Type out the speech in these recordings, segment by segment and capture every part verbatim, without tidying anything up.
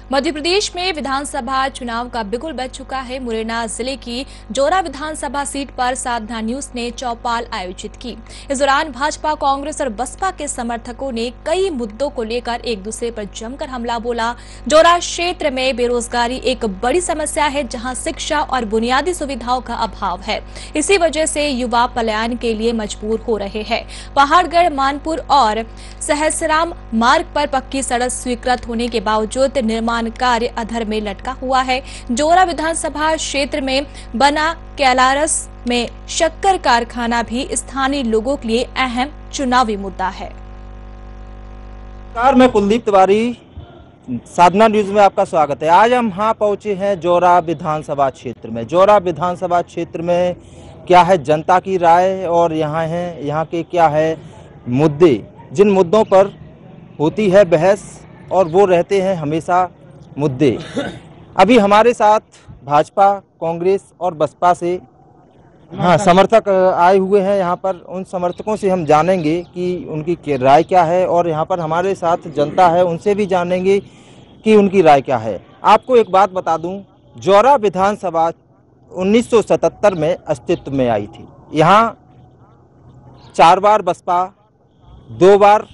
मध्य प्रदेश में विधानसभा चुनाव का बिगुल बज चुका है। मुरैना जिले की जोरा विधानसभा सीट पर साधना न्यूज ने चौपाल आयोजित की। इस दौरान भाजपा, कांग्रेस और बसपा के समर्थकों ने कई मुद्दों को लेकर एक दूसरे पर जमकर हमला बोला। जोरा क्षेत्र में बेरोजगारी एक बड़ी समस्या है, जहां शिक्षा और बुनियादी सुविधाओं का अभाव है। इसी वजह से युवा पलायन के लिए मजबूर हो रहे हैं। पहाड़गढ़, मानपुर और सहसराम मार्ग पर पक्की सड़क स्वीकृत होने के बावजूद निर्माण कार्य अधर में लटका हुआ है। जोरा विधानसभा क्षेत्र में बना कैलारस में शक्कर कारखाना भी स्थानीय लोगों के लिए अहम चुनावी मुद्दा है। नमस्कार, मैं कुलदीप तिवारी, साधना न्यूज में आपका स्वागत है। आज हम यहाँ पहुंचे हैं जोरा विधानसभा क्षेत्र में। जोरा विधानसभा क्षेत्र में क्या है जनता की राय और यहाँ है यहाँ के क्या है मुद्दे, जिन मुद्दों पर होती है बहस और वो रहते हैं हमेशा मुद्दे। अभी हमारे साथ भाजपा, कांग्रेस और बसपा से हाँ समर्थक आए हुए हैं यहाँ पर। उन समर्थकों से हम जानेंगे कि उनकी राय क्या है और यहाँ पर हमारे साथ जनता है, उनसे भी जानेंगे कि उनकी राय क्या है। आपको एक बात बता दूं, जोरा विधानसभा उन्नीस सौ सतहत्तर में अस्तित्व में आई थी। यहाँ चार बार बसपा, दो बार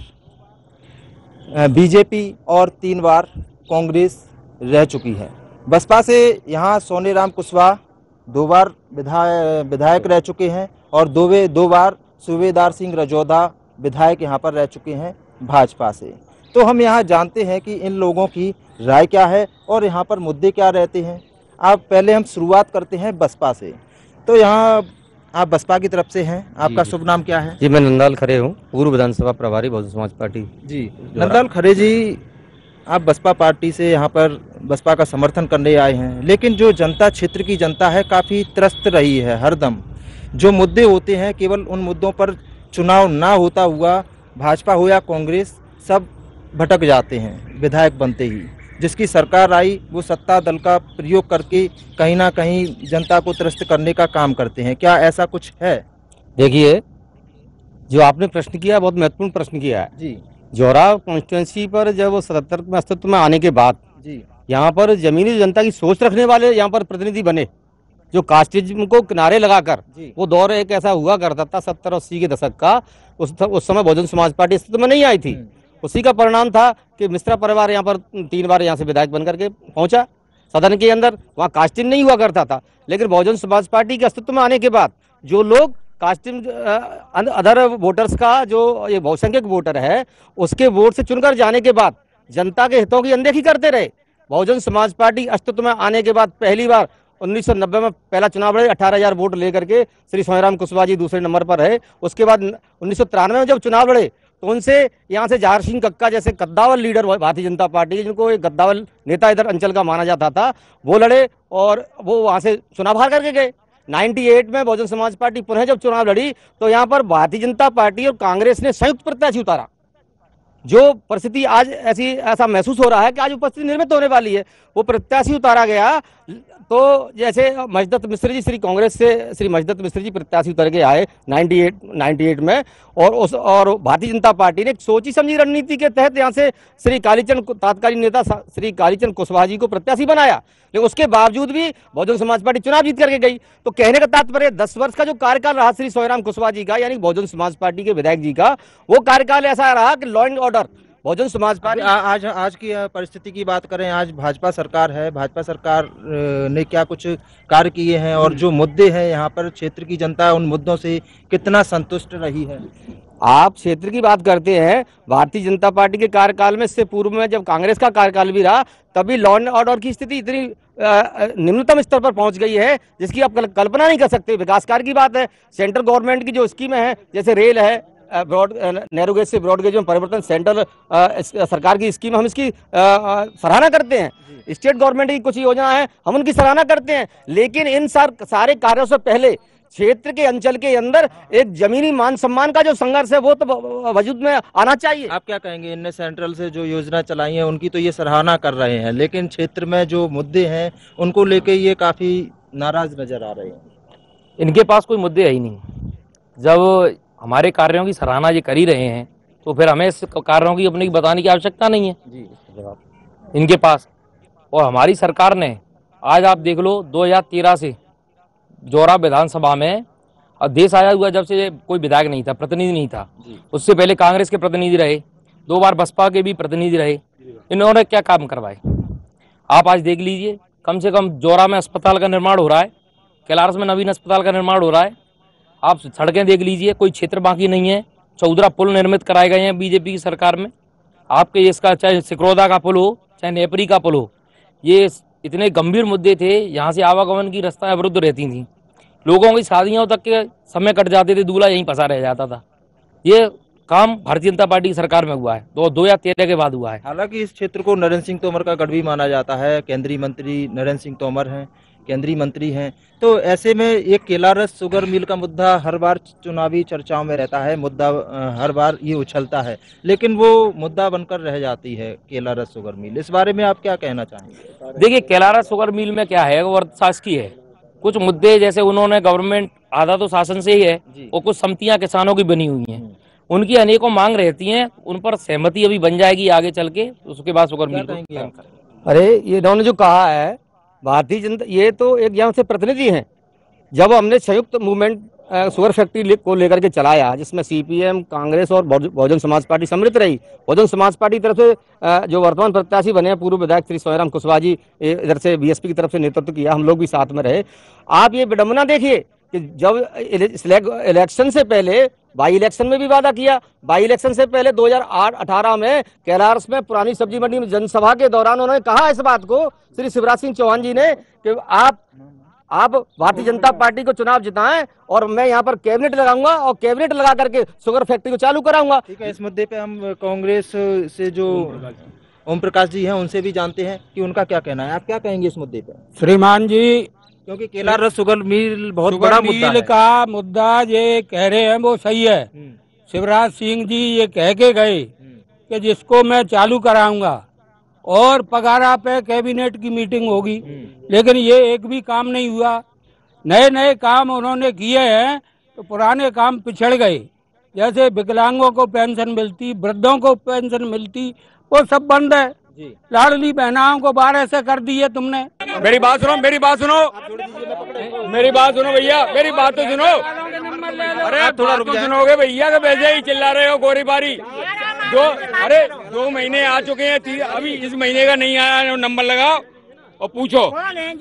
बीजेपी और तीन बार कांग्रेस रह चुकी है। बसपा से यहाँ सोनेराम कुशवाहा दो बार विधायक विधायक रह चुके हैं और दो वे दो बार सूबेदार सिंह रजौदा विधायक यहाँ पर रह चुके हैं भाजपा से। तो हम यहाँ जानते हैं कि इन लोगों की राय क्या है और यहाँ पर मुद्दे क्या रहते हैं। आप पहले हम शुरुआत करते हैं बसपा से। तो यहाँ आप बसपा की तरफ से हैं, आपका शुभ नाम क्या है? जी, मैं नंदलाल खरे हूँ, पूर्व विधानसभा प्रभारी बहुजन समाज पार्टी। जी नंदलाल खरे जी, आप बसपा पार्टी से यहाँ पर बसपा का समर्थन करने आए हैं, लेकिन जो जनता, क्षेत्र की जनता है, काफ़ी त्रस्त रही है। हरदम जो मुद्दे होते हैं, केवल उन मुद्दों पर चुनाव ना होता हुआ भाजपा हो या कांग्रेस, सब भटक जाते हैं विधायक बनते ही। जिसकी सरकार आई वो सत्ता दल का प्रयोग करके कहीं ना कहीं जनता को त्रस्त करने का काम करते हैं। क्या ऐसा कुछ है? देखिए, जो आपने प्रश्न किया बहुत महत्वपूर्ण प्रश्न किया है जी। जोरा कॉन्स्टिट्यूंसी पर जब सतहत्तर में अस्तित्व में आने के बाद जी यहाँ पर जमीनी जनता की सोच रखने वाले यहाँ पर प्रतिनिधि बने, जो कास्टिज्म को किनारे लगाकर, वो दौर एक ऐसा हुआ करता था सत्तर अस्सी के दशक का। उस उस समय बहुजन समाज पार्टी अस्तित्व में नहीं आई थी। उसी का परिणाम था कि मिश्रा परिवार यहाँ पर तीन बार यहाँ से विधायक बनकर के पहुंचा सदन के अंदर। वहाँ कास्टिंग नहीं हुआ करता था, लेकिन बहुजन समाज पार्टी के अस्तित्व में आने के बाद जो लोग कास्टिंग अदर वोटर्स का, जो ये बहुसंख्यक वोटर है, उसके वोट से चुनकर जाने के बाद जनता के हितों की अनदेखी करते रहे। बहुजन समाज पार्टी अस्तित्व में आने के बाद पहली बार उन्नीस सौ नब्बे में पहला चुनाव लड़े, अठारह हजार वोट लेकर के श्री सोनेराम कुशवाहा जी दूसरे नंबर पर रहे। उसके बाद उन्नीस सौ तिरानवे में जब चुनाव लड़े तो उनसे यहाँ से जहार सिंह कक्का जैसे कद्दावर लीडर भारतीय जनता पार्टी के, जिनको एक गद्दावर नेता इधर अंचल का माना जाता था, वो लड़े और वो वहाँ से चुनाव हार करके गए। अट्ठानवे में बहुजन समाज पार्टी पुनः जब चुनाव लड़ी तो यहाँ पर भारतीय जनता पार्टी और कांग्रेस ने संयुक्त प्रत्याशी उतारा। जो परिस्थिति आज ऐसी ऐसा महसूस हो रहा है कि आज उपस्थिति निर्मित होने वाली है, वो प्रत्याशी उतारा गया। तो जैसे मजदत मिश्र जी, श्री कांग्रेस से श्री मजदत मिश्र जी प्रत्याशी उतर के आए अट्ठानवे अट्ठानवे में, और उस और भारतीय जनता पार्टी ने एक सोची समझी रणनीति के तहत यहाँ से श्री कालीचंद, तत्कालीन नेता श्री कालीचंद कुशवाहा जी को प्रत्याशी बनाया। लेकिन उसके बावजूद भी बहुजन समाज पार्टी चुनाव जीत करके गई। तो कहने का तात्पर्य दस वर्ष का जो कार्यकाल रहा श्री सोनेराम कुशवाहा जी का, यानी बहुजन समाज पार्टी के विधायक जी का, वो कार्यकाल ऐसा रहा कि law and order Bahujan Samaj party. आज आज की परिस्थिति की बात करें, आज भाजपा सरकार है, भाजपा सरकार ने क्या कुछ कार्य किए हैं और जो मुद्दे हैं यहाँ पर क्षेत्र की जनता उन मुद्दों से कितना संतुष्ट रही है? आप क्षेत्र की बात करते हैं, भारतीय जनता पार्टी के कार्यकाल में, इससे पूर्व में जब कांग्रेस का कार्यकाल भी रहा, तभी लॉ एंड ऑर्डर की स्थिति इतनी निम्नतम स्तर पर पहुंच गई है जिसकी आप कल्पना नहीं कर सकते। विकास कार्य की बात है, सेंट्रल गवर्नमेंट की जो स्कीमें हैं, जैसे रेल है, ब्रॉड नैरो गेज से ब्रॉड गेज में परिवर्तन, सेंट्रल सरकार की स्कीम, हम इसकी सराहना करते हैं। स्टेट गवर्नमेंट की कुछ योजना है, हम उनकी सराहना करते हैं। लेकिन इन सार, सारे कार्यों से पहले क्षेत्र के अंचल के अंदर एक जमीनी मान सम्मान का जो संघर्ष है वो तो वजूद में आना चाहिए। आप क्या कहेंगे? इनने सेंट्रल से जो योजना चलाई है उनकी तो ये सराहना कर रहे हैं, लेकिन क्षेत्र में जो मुद्दे हैं उनको लेके ये काफी नाराज नजर आ रहे हैं। इनके पास कोई मुद्दे है ही नहीं। जब हमारे कार्यों की सराहना ये कर ही रहे हैं तो फिर हमें इस कार्यों की अपने की बताने की आवश्यकता नहीं है जी। इनके पास और हमारी सरकार ने आज आप देख लो दो हज़ार तेरह से जौरा विधानसभा में और देश आया हुआ जब से कोई विधायक नहीं था, प्रतिनिधि नहीं था। उससे पहले कांग्रेस के प्रतिनिधि रहे, दो बार बसपा के भी प्रतिनिधि रहे। इन्होंने क्या काम करवाए आप आज देख लीजिए। कम से कम जौरा में अस्पताल का निर्माण हो रहा है, कैलारस में नवीन अस्पताल का निर्माण हो रहा है। आप सड़कें देख लीजिए, कोई क्षेत्र बाकी नहीं है। चौदह पुल निर्मित कराए गए हैं बीजेपी की सरकार में। आपके इसका चाहे सिकरौदा का पुल हो, चाहे नेपरी का पुल हो, ये इतने गंभीर मुद्दे थे। यहाँ से आवागमन की रास्ता अवरुद्ध रहती थी, लोगों की शादियों तक के समय कट जाते थे, दूल्हा यहीं फंसा रह जाता था। ये काम भारतीय जनता पार्टी की सरकार में हुआ है, दो दो हजार तेरह के बाद हुआ है। हालांकि इस क्षेत्र को नरेंद्र सिंह तोमर का गढ़ भी माना जाता है। केंद्रीय मंत्री नरेंद्र सिंह तोमर हैं, केंद्रीय मंत्री हैं, तो ऐसे में ये केलारस शुगर मिल का मुद्दा हर बार चुनावी चर्चाओं में रहता है। मुद्दा हर बार ये उछलता है, लेकिन वो मुद्दा बनकर रह जाती है केलारस शुगर मिल। इस बारे में आप क्या कहना चाहेंगे? देखिए, केलारस शुगर मिल में क्या है, वो शासकीय है। कुछ मुद्दे जैसे उन्होंने गवर्नमेंट आधा तो शासन से ही है और कुछ समितियां किसानों की बनी हुई हैं, उनकी अनेकों मांग रहती हैं, उन पर सहमति अभी बन जाएगी आगे चल के, उसके बाद शुगर मिल को। अरे ये इन्होंने जो कहा है भारतीय जनता, ये तो एक यहाँ से प्रतिनिधि हैं। जब हमने संयुक्त मूवमेंट शुगर फैक्ट्री को लेकर के चलाया, जिसमें सीपीएम, कांग्रेस और बहुजन समाज पार्टी सम्मिलित रही। बहुजन समाज पार्टी की तरफ से जो वर्तमान प्रत्याशी बने हैं पूर्व विधायक श्री सोहराम कुशवाहा जी, इधर से बीएसपी की तरफ से नेतृत्व किया, हम लोग भी साथ में रहे। आप ये विडंबना देखिए कि जब इलेक्शन से पहले बाई इलेक्शन में भी वादा किया, बाई इलेक्शन से पहले दो हज़ार आठ अठारह में कैलारस में पुरानी सब्जी मंडी में जनसभा के दौरान उन्होंने कहा इस बात को, श्री शिवराज सिंह चौहान जी ने, कि आप आप भारतीय जनता पार्टी को चुनाव जिताएं और मैं यहाँ पर कैबिनेट लगाऊंगा और कैबिनेट लगा करके शुगर फैक्ट्री को चालू कराऊंगा। ठीक है, इस मुद्दे पे हम कांग्रेस से जो ओम प्रकाश जी हैं उनसे भी जानते हैं कि उनका क्या कहना है। आप क्या कहेंगे इस मुद्दे पे? श्रीमान जी, क्योंकि केलारस शुगर मिल बहुत बड़ा मुद्दा है। का मुद्दा ये कह रहे हैं वो सही है। शिवराज सिंह जी ये कह के गए कि जिसको मैं चालू कराऊंगा और पगारा पे कैबिनेट की मीटिंग होगी, लेकिन ये एक भी काम नहीं हुआ। नए नए काम उन्होंने किए हैं तो पुराने काम पिछड़ गए। जैसे विकलांगों को पेंशन मिलती, वृद्धों को पेंशन मिलती, वो सब बंद है। लाडली बहनाओं को बारह से कर दिए तुमने। मेरी बात सुनो, मेरी बात सुनो, मेरी बात सुनो भैया, मेरी बात तो सुनो। अरे थोड़ा रुक सुनोगे भैया, कि वैसे ही चिल्ला रहे हो गोरी बारी। दो अरे दो महीने आ चुके हैं, अभी इस महीने का नहीं आया, नंबर लगाओ और पूछो।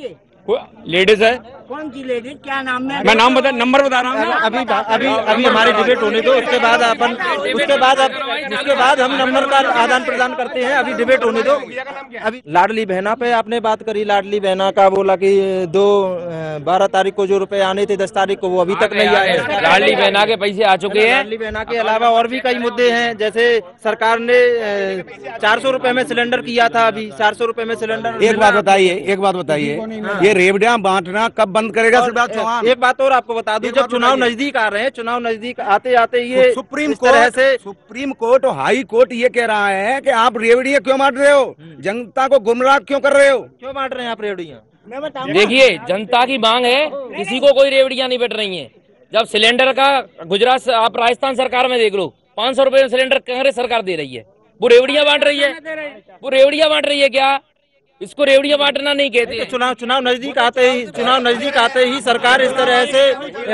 लेडीज है। कौन सी लेडीज, क्या नाम है? मैं नाम बता, नंबर बता रहा हूँ ना। अभी अभी अभी हमारी डिबेट होने दो, उसके बाद अपन उसके बाद अब उसके बाद हम नंबर का आदान प्रदान करते हैं। अभी डिबेट होने दो। अभी लाडली बहना पे आपने बात करी, लाडली बहना का बोला कि दो बारह तारीख को जो रुपए आने थे दस तारीख को वो अभी तक नहीं आए। लाडली बहना के पैसे आ चुके हैं। लाडली बहना के अलावा और भी कई मुद्दे हैं, जैसे सरकार ने चार सौ रुपए में सिलेंडर किया था, अभी चार सौ रुपए में सिलेंडर। एक बात बताइए, एक बात बताइए, ये रेवड़ियां बांटना कब बंद करेगा शिवराज चौहान? एक बात और आपको बता दूं, जब चुनाव नजदीक आ रहे हैं, चुनाव नजदीक आते आते ये सुप्रीम कोर्ट से सुप्रीम कोर्ट और हाई कोर्ट ये कह रहा है कि आप रेवड़ियां क्यों बांट रहे हो, जनता को गुमराह क्यों कर रहे हो? क्यों बांट रहे हैं आप रेवड़ियां? देखिए, जनता की मांग है, किसी को कोई रेवड़ियां नहीं बट रही है। जब सिलेंडर का गुजरात, आप राजस्थान सरकार में देख लो, पाँच सौ रुपए में सिलेंडर कांग्रेस सरकार दे रही है, वो रेवड़ियां बांट रही है। वो रेवड़ियां बांट रही है क्या? इसको रेवड़ियां बांटना नहीं कहते। तो चुनाव चुनाव नजदीक आते ही चुनाव नजदीक आते ही सरकार इस तरह से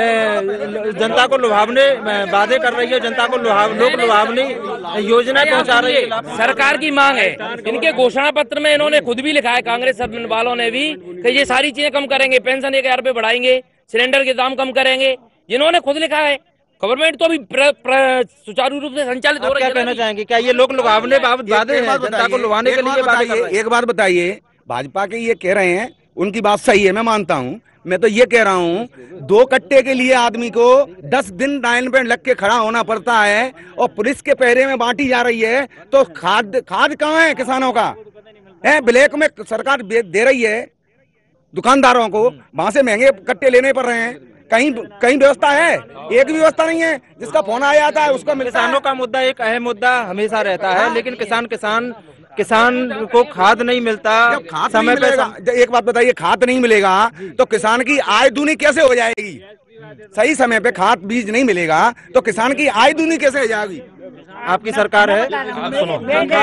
ए, जनता को लुभावने वादे कर रही है, जनता को लुभाव लोक लुभावनी योजना पहुंचा रही है। सरकार की मांग है। इनके घोषणा पत्र में इन्होंने खुद भी लिखा है, कांग्रेस वालों ने भी, कि ये सारी चीजें कम करेंगे, पेंशन एक हजार रुपए बढ़ाएंगे, सिलेंडर के दाम कम करेंगे, जिन्होंने खुद लिखा है। गवर्नमेंट तो अभी सुचारू रूप से संचालित हो रही है। क्या कहना चाहेंगे, क्या ये लोग लुभावने वादे हैं, जनता को लुभाने के लिए वादे कर रहे हैं? एक बात बताइए, भाजपा के ये कह रहे हैं, उनकी बात सही है, मैं मानता हूँ। मैं तो ये कह रहा हूँ, दो कट्टे के लिए आदमी को दस दिन लाइन पे लग के खड़ा होना पड़ता है और पुलिस के पहरे में बांटी जा रही है, तो खाद खाद कहाँ है किसानों का? है ब्लैक में सरकार दे रही है दुकानदारों को, वहां से महंगे कट्टे लेने पड़ रहे हैं। कहीं कहीं व्यवस्था है? एक भी व्यवस्था नहीं है। जिसका फोन आया था उसको मिलता है। किसानों का मुद्दा एक अहम मुद्दा हमेशा रहता है, लेकिन किसान किसान किसान को खाद नहीं मिलता समय पे। एक बात बताइए, खाद नहीं मिलेगा तो किसान की आय दूनी कैसे हो जाएगी? सही समय पे खाद बीज नहीं मिलेगा तो किसान की आय दूनी कैसे हो जाएगी? आपकी सरकार है, आप सुनो,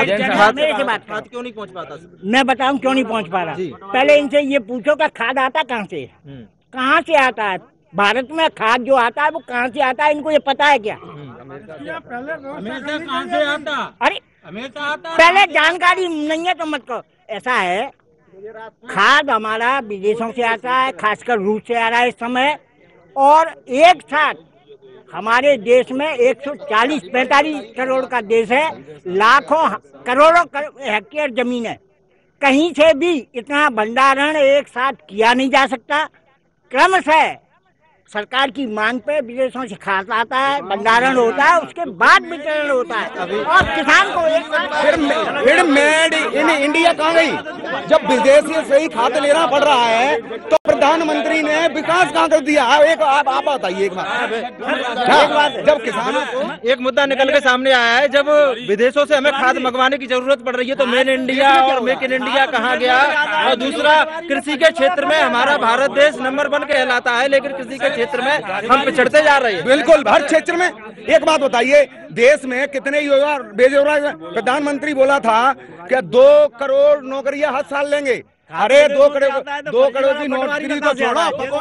खाद क्यों नहीं पहुंच पाता? मैं बताऊं क्यों नहीं पहुंच पा रहा। पहले इनसे ये पूछो कि खाद आता कहाँ से, कहाँ से आता है? भारत में खाद जो आता है वो कहाँ से आता है, इनको ये पता है क्या? हमेशा कहाँ से आता? अरे हमेशा आता। पहले जानकारी नहीं है तो मत कहो। ऐसा है, खाद हमारा विदेशों से आता है, खासकर रूस से आ रहा है इस समय। और एक साथ हमारे देश में एक सौ चालीस पैंतालीस करोड़ का देश है, लाखों करोड़ों हेक्टेयर जमीन है। कहीं से भी इतना भंडारण एक साथ किया नहीं जा सकता। क्रमशः सरकार की मांग पे विदेशों से खाद आता है, भंडारण होता है, उसके बाद वितरण होता है और किसान को एक फिर फिर मेड इन इंडिया कहाँ गई? जब विदेशी से ही खाद लेना पड़ रहा है तो प्रधानमंत्री ने विकास कहाँ कर दिया? एक आप आप बताइए एक बात। एक बात जब किसानों को एक मुद्दा निकल के सामने आया है, जब विदेशों से हमें खाद मंगवाने की जरूरत पड़ रही है तो मेड इंडिया और मेक इन इंडिया कहाँ गया? और दूसरा, कृषि के क्षेत्र में हमारा भारत देश नंबर वन कहलाता है, लेकिन कृषि के क्षेत्र में हम पिछड़ते जा रहे हैं। बिल्कुल, हर क्षेत्र में। एक बात बताइए, देश में कितने युवा बेरोजगार? प्रधानमंत्री बोला था कि दो करोड़ नौकरियां हर साल लेंगे। अरे दो करोड़ दो करोड़ की नौकरी तो छोड़ो।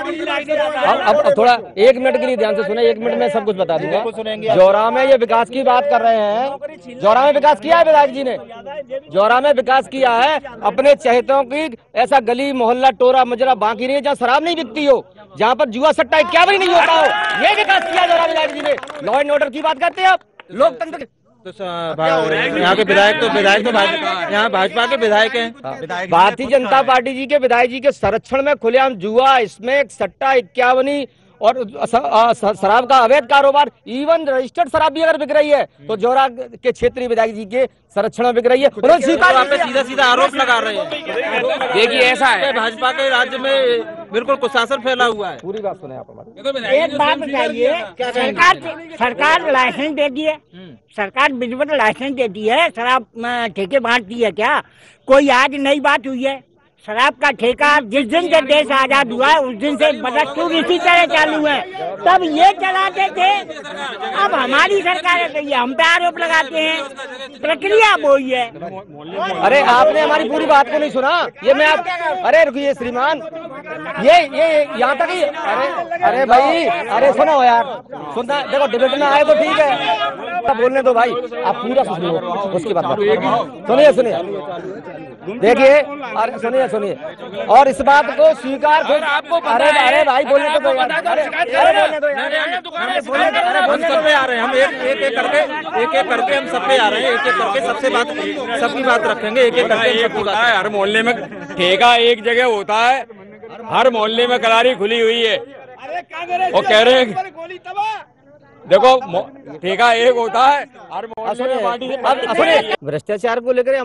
अब अब अब थोड़ा एक मिनट के लिए ध्यान से सुने, एक मिनट में सब कुछ बता दूंगा। जौरा में ये विकास की बात कर रहे हैं, जौरा में विकास किया है विधायक जी ने, जौरा में विकास किया है अपने चहेतों की। ऐसा गली मोहल्ला टोरा मजरा बाकी नहीं है जहाँ शराब नहीं बिकती हो, जहाँ पर जुआ सट्टा इक्यावन नहीं होता हो, ये विकास किया जौरा विधायक जी ने। लॉ एंड ऑर्डर की बात करते हैं आप, लोकतंत्र तो यहाँ के विधायक तो विधायक तो भाजपा, यहाँ भाजपा के विधायक हैं। भारतीय जनता पार्टी जी के विधायक जी के संरक्षण में खुलेआम जुआ, इसमें सट्टा इक्यावनी और शराब का अवैध कारोबार, इवन रजिस्टर्ड शराब भी अगर बिक रही है तो जौरा के क्षेत्रीय विधायक जी के संरक्षण में बिक रही है। उन्होंने स्वीकार पे सीधा सीधा आरोप लगा रहे हैं। देखिए ऐसा है, भाजपा के राज्य में बिल्कुल कुशासन फैला हुआ है। पूरी बात सुने आप हमारी। एक बात बताइए, सरकार सरकार लाइसेंस देती है, सरकार बिजली लाइसेंस देती है, शराब ठेके बांटती है क्या? कोई आज नई बात हुई है? शराब का ठेका जिस दिन से देश आजाद हुआ है उस दिन से बदस्तूर इसी तरह चालू है। तब ये चलाते थे, अब हमारी सरकार है तो ये हम पे आरोप लगाते हैं। प्रक्रिया वही है। अरे आपने हमारी पूरी बात को नहीं सुना। ये मैं आप, अरे रुकिए श्रीमान, ये ये यहाँ तक ही। अरे अरे भाई, अरे सुनो यार, सुनना देखो, डिबेट में आए तो ठीक है, बोलने दो भाई, आप पूरा सुनिए, उसकी बात सुनिए सुनिए देखिए, अरे सुनिए सुनिए और इस बात को स्वीकार आपको। अरे अरे भाई बोलने तो दो, अरे बोलने दो, हम सब पे आ रहे हैं, हम एक एक एक करके एक एक करके हम सब पे आ रहे हैं, एक एक करके सबसे बात सबकी बात रखेंगे, एक एक करके सबकी बात। हर मोहल्ले में ठेका एक जगह होता है, हर मोहल्ले में कलारी खुली हुई है और कह रहे हैं देखो ठेका एक होता है हर मोहल्ले में। भ्रष्टाचार को लेकर